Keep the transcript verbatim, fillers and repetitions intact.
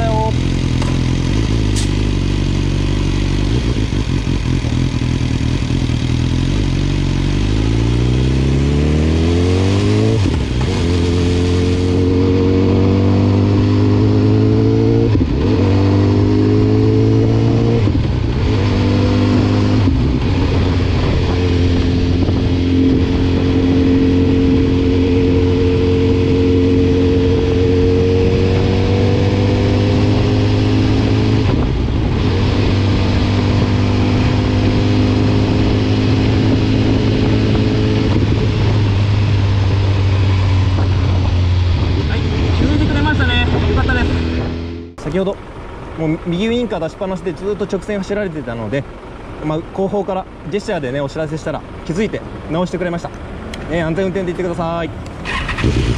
よ。先ほどもう右ウインカー出しっぱなしでずっと直線走られてたので、まあ、後方からジェスチャーでねお知らせしたら気づいて直してくれました、ね、安全運転で行ってください。